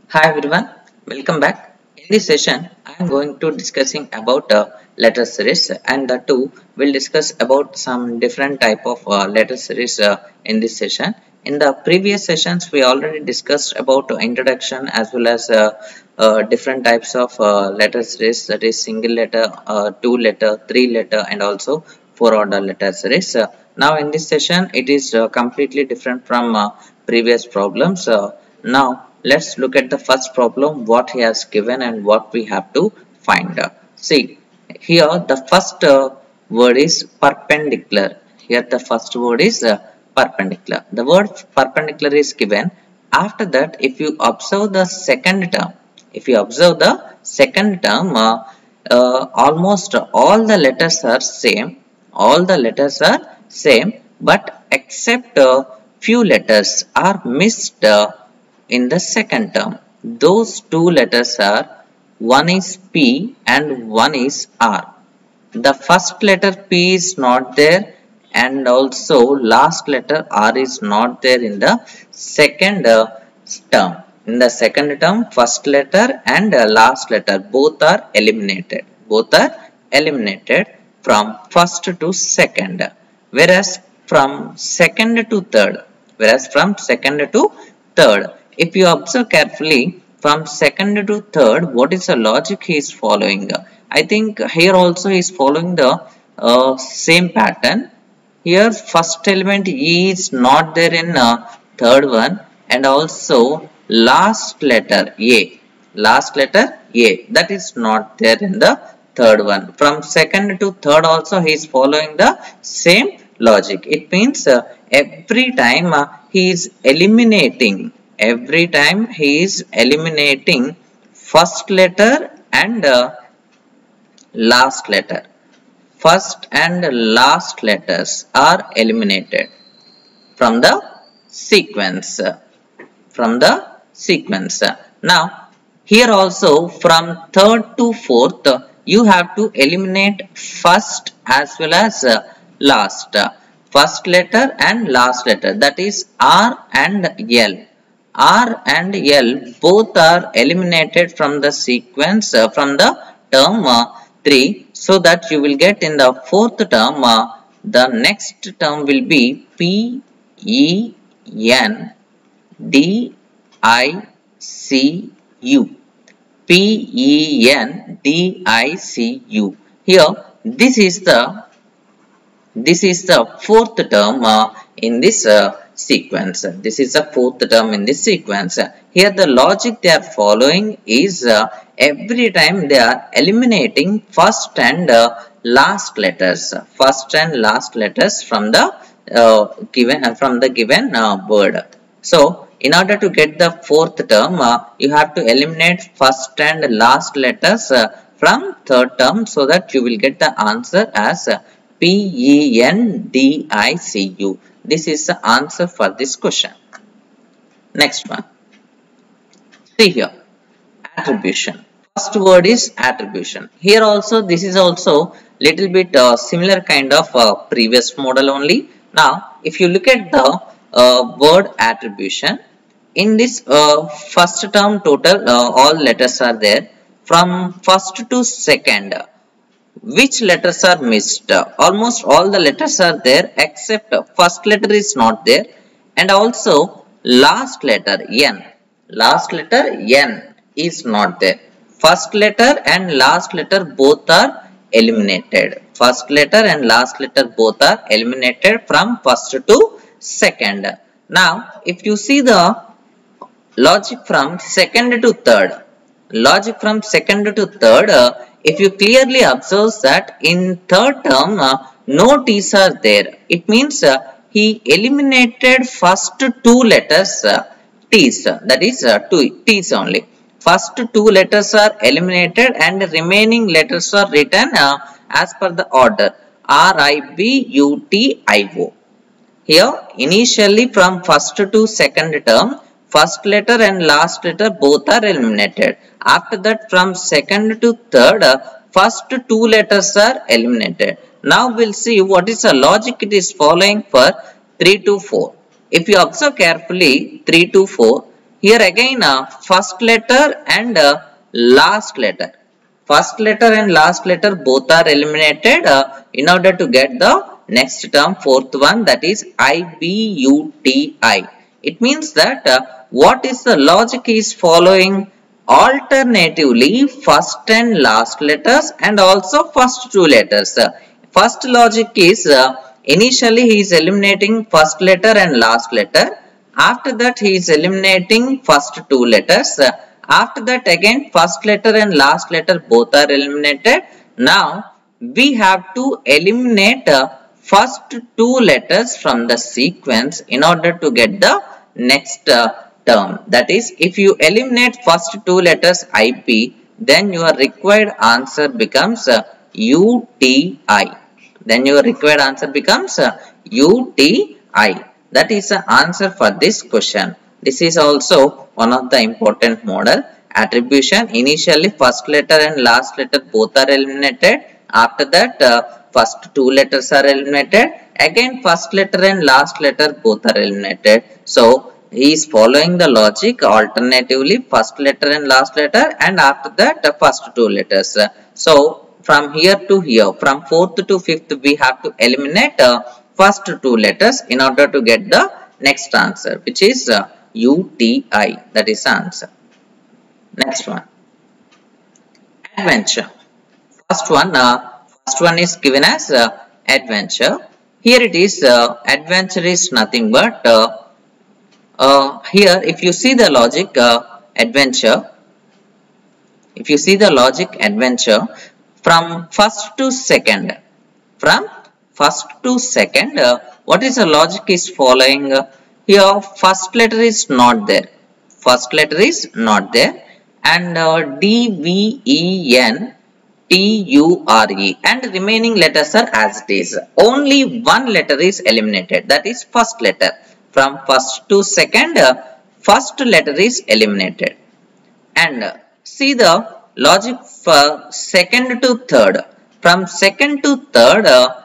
Hi everyone, welcome back. In this session, I am going to discussing about letter series, and the two will discuss about some different type of letter series in this session. In the previous sessions, we already discussed about introduction as well as different types of letter series, that is single letter, two letter, three letter, and also four order letter series. Now in this session, it is completely different from previous problems. Now let's look at the first problem, what he has given and what we have to find. See, here the first word is perpendicular. Here the first word is perpendicular. The word perpendicular is given. After that, if you observe the second term, almost all the letters are same. All the letters are same, but except few letters are missed in the second term. Those two letters are, one is P and one is R. The first letter P is not there, and also last letter R is not there in the second term. In the second term, first letter and last letter both are eliminated. Both are eliminated from first to second. Whereas from second to third. If you observe carefully, from second to third, what is the logic he is following? I think here also he is following the same pattern. Here first element E is not there in third one, and also last letter A. That is not there in the third one. From second to third also he is following the same logic. It means every time he is eliminating first letter and last letter. First and last letters are eliminated from the sequence. Now here also from third to fourth you have to eliminate first as well as last. First letter and last letter, that is R and L. R and L both are eliminated from the sequence from the term 3, so that you will get in the fourth term, the next term will be P E N D I C U. P E N D I C U. Here this is the fourth term in this sequence. Here the logic they are following is every time they are eliminating first and last letters from the given word. So in order to get the fourth term, you have to eliminate first and last letters from third term, so that you will get the answer as PENDICU. This is the answer for this question. Next one. See here. Attribution. First word is attribution. Here also, this is also little bit similar kind of previous model only. Now, if you look at the word attribution, in this first term total, all letters are there. From first to second, which letters are missed? Almost all the letters are there except first letter is not there, and also last letter N. Is not there. First letter and last letter both are eliminated. First letter and last letter both are eliminated from first to second. Now, if you see the logic from second to third, if you clearly observe that in third term no T's are there, it means he eliminated first two letters T's, that is two T's only. First two letters are eliminated and remaining letters are written as per the order RIBUTIO. Here initially from first to second term, first letter and last letter both are eliminated. After that, from second to third, first two letters are eliminated. Now we'll see what is the logic it is following for 3 to 4. If you observe carefully 3 to 4, Here again first letter and last letter. First letter and last letter both are eliminated in order to get the next term, fourth one, that is IBUTI. It means that what is the logic is following alternatively first and last letters and also first two letters. First logic is initially he is eliminating first letter and last letter. After that he is eliminating first two letters. After that again first letter and last letter both are eliminated. Now we have to eliminate first two letters from the sequence in order to get the next term. That is, if you eliminate first two letters IP, then your required answer becomes UTI. Then your required answer becomes UTI. That is the answer for this question. This is also one of the important model. Attribution, initially first letter and last letter both are eliminated. After that first two letters are eliminated. Again first letter and last letter both are eliminated. So he is following the logic alternatively first letter and last letter, and after that first two letters. So from here to here, from fourth to fifth, we have to eliminate first two letters in order to get the next answer, which is UTI. That is the answer. Next one, adventure. First one is given as adventure. Here it is, adventure is nothing but here if you see the logic adventure, from first to second, what is the logic is following? Here first letter is not there, and DVEN TURE and remaining letters are as it is. Only one letter is eliminated, that is first letter. From first to second, first letter is eliminated. And see the logic for second to third. From second to third,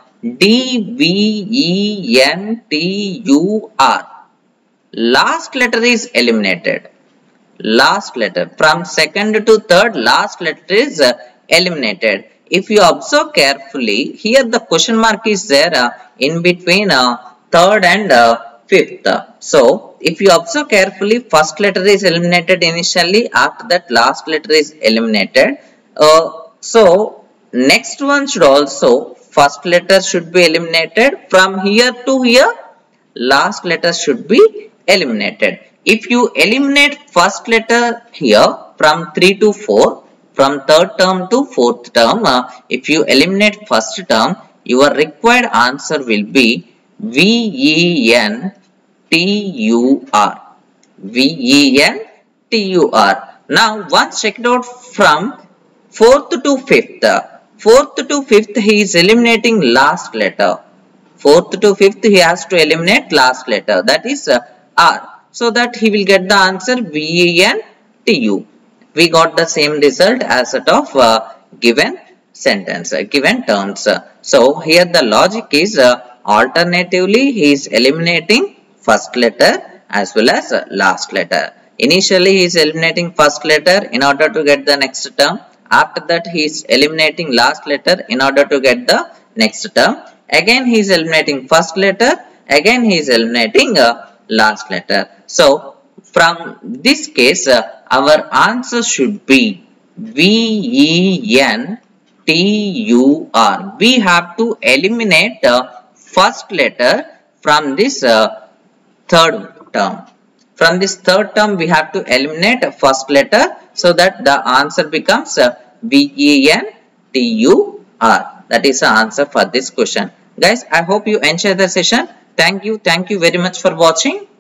DVENTUR. Last letter is eliminated. Last letter. From second to third, last letter is eliminated. If you observe carefully, here the question mark is there in between third and fifth. So if you observe carefully, first letter is eliminated initially, after that last letter is eliminated. So next one should also, first letter should be eliminated. From here to here, last letter should be eliminated. If you eliminate first letter here from 3 to 4, from third term to fourth term, if you eliminate first term, your required answer will be VENTUR. Now once checked out from fourth to fifth, he is eliminating last letter. Fourth to fifth he has to eliminate last letter, that is R. So that he will get the answer VENTU. We got the same result as that of given sentence, given terms. So here the logic is alternatively he is eliminating first letter as well as last letter. Initially he is eliminating first letter in order to get the next term. After that he is eliminating last letter in order to get the next term. Again he is eliminating first letter. Again he is eliminating last letter. So from this case our answer should be VENTUR. We have to eliminate first letter from this third term. From this third term we have to eliminate first letter, so that the answer becomes VENTUR. That is the answer for this question. Guys, I hope you enjoyed the session. Thank you very much for watching.